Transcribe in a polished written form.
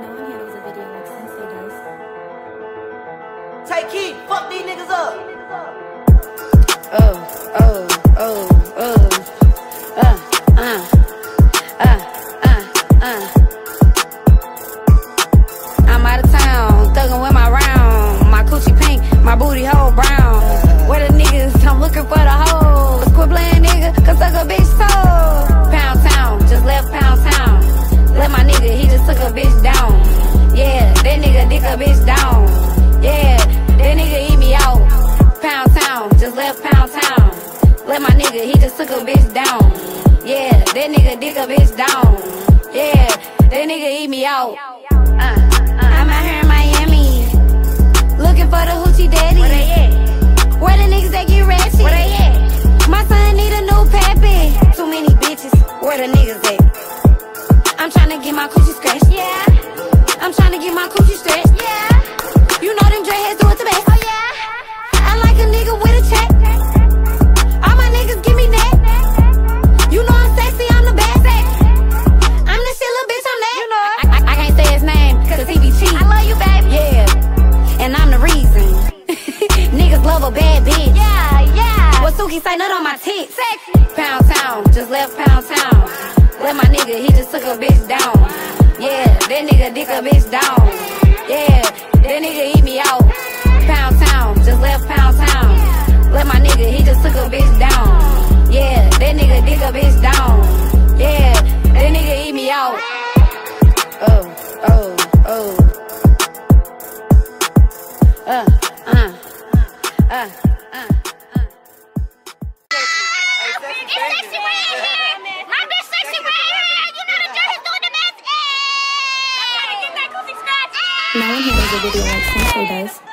No one handles a video like Sexxy does. Take heat, fuck these niggas up. I'm out of town, thuggin' with my round. My coochie pink, my booty hole brown. Where the niggas? I'm looking for the hoes. Quit playing nigga, cause suck a bitch soul. Pound town, just left Pound town. Let my nigga, he just took a bitch down. Yeah, that nigga dick a bitch down. Yeah, that nigga eat me out. Pound town, just left Pound town. Let my nigga, he just took a bitch down. Yeah, that nigga dick a bitch down. Yeah, that nigga eat me out. I'm out here in Miami, looking for the hoochie daddy. Where they at? Where the niggas that get ratchet? Where they at? My son need a new pappy. Too many bitches, where the niggas at? I'm tryna get my coochie scratched. Yeah, I'm tryna get my coochie stretched. yeah, You know them dreadheads do it the best. oh yeah. I like a nigga with a check. All my niggas give me neck. You know I'm sexy, I'm the best. I'm the shit, little bitch, I'm that. You know it. I can't say his name, cause he be cheap. I love you, baby. Yeah, and I'm the reason. Niggas love a bad bitch. Yeah, yeah. What Suki say, nut on my tits. Sexy. Pound town, just left Pound town. Let my nigga, he just took a bitch down. Yeah, that nigga dick a bitch down. Yeah, that nigga eat me out. Pound town, just left Pound town. Let my nigga, he just took a bitch down. Yeah, that nigga dick a bitch down. Yeah, that nigga eat me out. It's Sexxy right here. My bitch Sexxy right here. You know the dreadheads doing the best. Hey! I'm trying to get that coochie scratch. No one handles a video like Sexxy does.